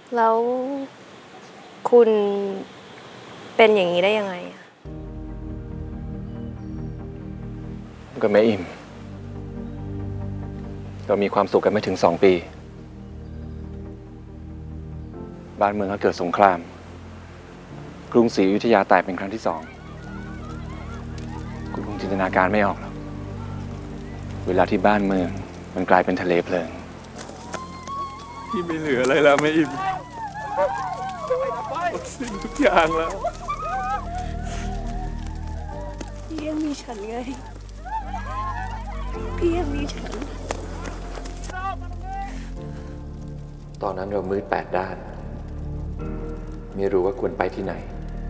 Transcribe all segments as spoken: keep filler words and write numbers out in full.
แล้วคุณเป็นอย่างนี้ได้ยังไงกับแม่อิ่มเรามีความสุขกันไม่ถึงสองปีบ้านเมืองก็เกิดสงครามกรุงศรีอยุธยาแตกเป็นครั้งที่สองคุณคงจินตนาการไม่ออกหรอกเวลาที่บ้านเมืองมันกลายเป็นทะเลเพลิงที่ไม่เหลืออะไรแล้วแม่อิ่มหมดสิ้นทุกอย่างแล้วพี่ยังมีฉันไงพี่ยังมีฉันตอนนั้นเรามืดแปดด้านไม่รู้ว่าควรไปที่ไหน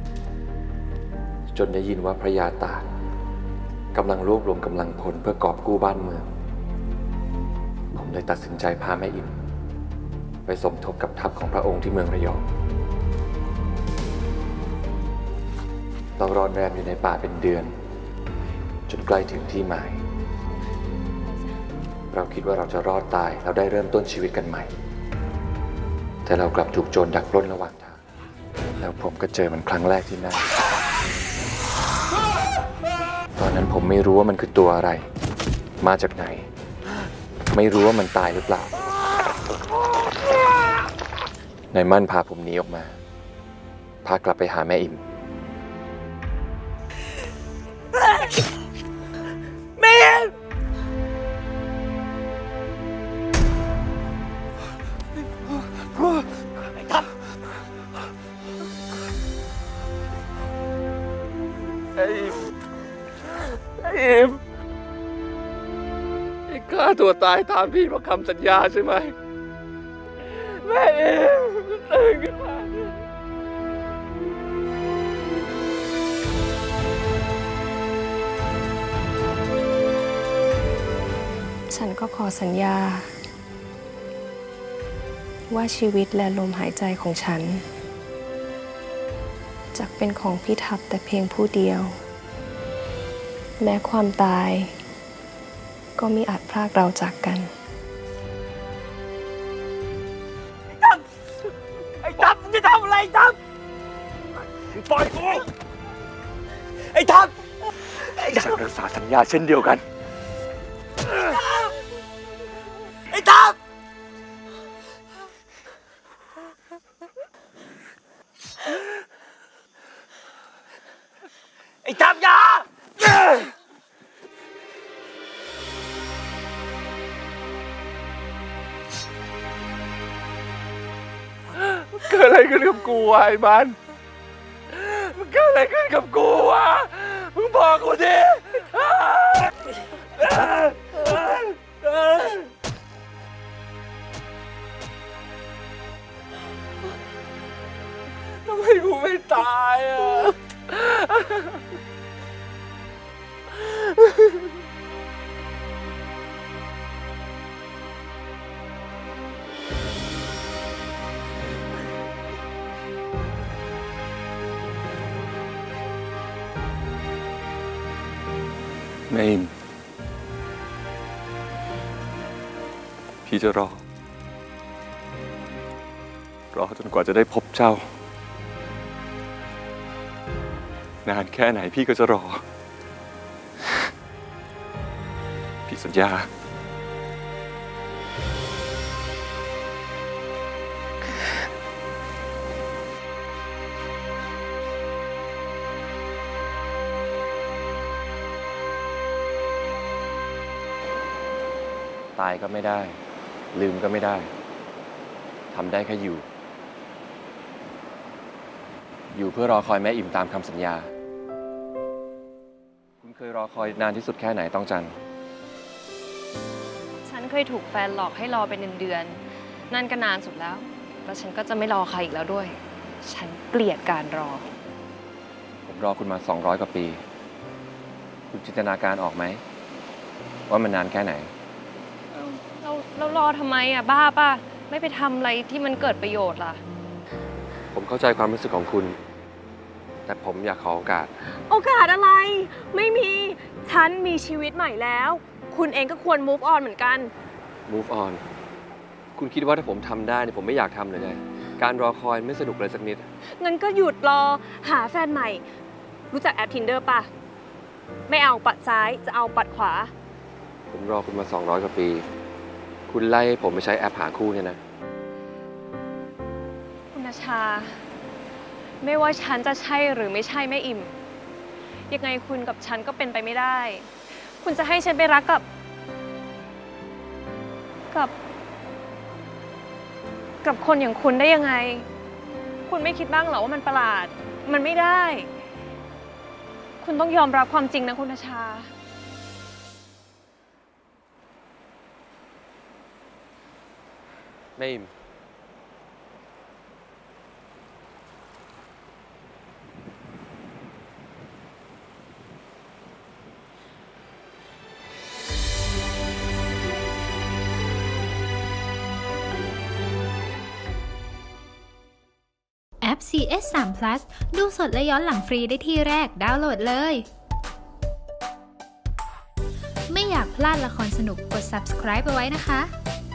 จนได้ยินว่าพระยาตากกำลังรวบรวมกำลังพลเพื่อกอบกู้บ้านเมืองผมเลยตัดสินใจพาแม่อิ่มไปสมทบกับทัพของพระองค์ที่เมืองระยองเรารอนแรมอยู่ในป่าเป็นเดือนจนใกล้ถึงที่หมายเราคิดว่าเราจะรอดตายเราได้เริ่มต้นชีวิตกันใหม่แต่เรากลับถูกโจรดักปล้นระหว่างทางแล้วผมก็เจอมันครั้งแรกที่นั่นตอนนั้นผมไม่รู้ว่ามันคือตัวอะไรมาจากไหนไม่รู้ว่ามันตายหรือเปล่านายมั่นพาผมหนีออกมาพากลับไปหาแม่อิ่มแม่ไอ้ทัพไอ้อิ่มไอ้อิ่มไอ้ฆ่าตัวตายตามพี่เพราะคำสัญญาใช่ไหมแม่อิ่มตื่นขึ้นมาฉันก็ขอสัญญาว่าชีวิตและลมหายใจของฉันจะเป็นของพี่ทัพแต่เพียงผู้เดียวแม้ความตายก็มิอาจพรากเราจากกันไอ้ทัพมึงจะทำอะไรทัพปล่อยกูไอ้ทัพจะรักษาสัญญาเช่นเดียวกันไอ้ทัพไอ้ทัพยาเกิดอะไรขึ้นกับกูวะไอ้มันมันเกิดอะไรขึ้นกับกูวะมึงบอกกูดิทำไมกูไม่ตายอ่ะแม่อิ่มพี่จะรอรอจนกว่าจะได้พบเจ้านานแค่ไหนพี่ก็จะรอพี่สัญญาตายก็ไม่ได้ลืมก็ไม่ได้ทำได้แค่อยู่อยู่เพื่อรอคอยแม่อิ่มตามคำสัญญาคุณเคยรอคอยนานที่สุดแค่ไหนต้องจันฉันเคยถูกแฟนหลอกให้รอเป็นเดือนๆนั่นก็นานสุดแล้วแล้วฉันก็จะไม่รอใครอีกแล้วด้วยฉันเกลียดการรอผมรอคุณมาสองร้อยกว่าปีคุณจินตนาการออกไหมว่ามันนานแค่ไหนเราเรารอทำไมอ่ะบ้าป่ะไม่ไปทำอะไรที่มันเกิดประโยชน์ล่ะผมเข้าใจความรู้สึกของคุณแต่ผมอยากขอโอกาสโอกาสอะไรไม่มีฉันมีชีวิตใหม่แล้วคุณเองก็ควร move on เหมือนกัน move on คุณคิดว่าถ้าผมทำได้เนี่ยผมไม่อยากทำเลยไงการรอคอยไม่สนุกเลยสักนิดงั้นก็หยุดรอหาแฟนใหม่ รู้จักแอป Tinder ป่ะ ไม่เอาปัดซ้ายจะเอาปัดขวาผมรอคุณมาสองร้อยกว่าปี คุณไล่ผมไปใช้แอปหาคู่เนี่ยนะคุณชา ไม่ว่าฉันจะใช่หรือไม่ใช่แม่อิ่ม ยังไงคุณกับฉันก็เป็นไปไม่ได้ คุณจะให้ฉันไปรักกับ กับ กับคนอย่างคุณได้ยังไง คุณไม่คิดบ้างเหรอว่ามันประหลาด มันไม่ได้ คุณต้องยอมรับความจริงนะคุณชาไม่อิ่มแอป ซี เอส ทรี พลัส ดูสดและย้อนหลังฟรีได้ที่แรกดาวน์โหลดเลย ไม่อยากพลาดละครสนุกกด ซับสไครบ์ ไปไว้นะคะ